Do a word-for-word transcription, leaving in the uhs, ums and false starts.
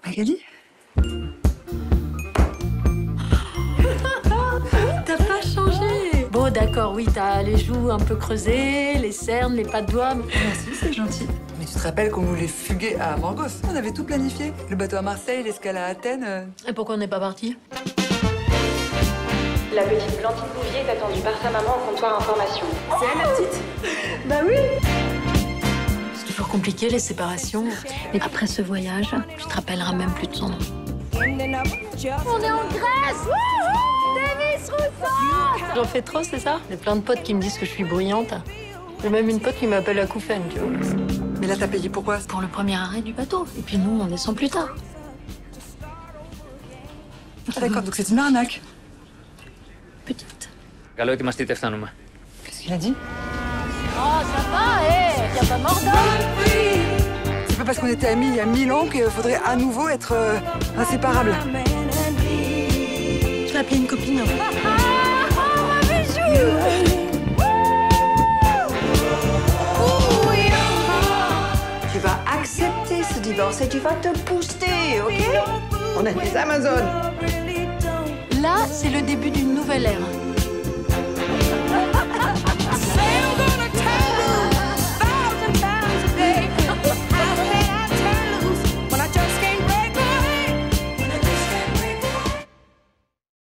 Magali? T'as pas changé. Bon, d'accord, oui, t'as les joues un peu creusées, les cernes, les pas de doigts. Mais... Merci, c'est gentil. Mais tu te rappelles qu'on voulait fuguer à Morgos? On avait tout planifié. Le bateau à Marseille, l'escale à Athènes. euh. Et pourquoi on n'est pas parti? La petite Blandine Bouvier est attendue par sa maman au comptoir information. C'est elle, la petite? Bah oui. C'est toujours compliqué, les séparations. Et après ce voyage, tu te rappelleras même plus de son nom. On est en Grèce. Davis Rousseau. J'en fais trop, c'est ça? J'ai plein de potes qui me disent que je suis bruyante. J'ai même une pote qui m'appelle la Couffaine, tu vois. Mais là, t'as payé pourquoi? Pour le premier arrêt du bateau. Et puis nous, on descend plus tard. Ah d'accord, donc c'est une arnaque. Petite. Καλό ετοιμαστείτε, φτάνουμε. Qu'est-ce qu'il a dit? Oh, ça va, hé, y a pas mort d'homme. C'est pas parce qu'on était amis il y a mille ans qu'il faudrait à nouveau être euh, inséparables. Je vais appeler une copine. Tu vas accepter ce divorce et tu vas te booster, ok? On est des Amazones. Là, c'est le début d'une nouvelle ère.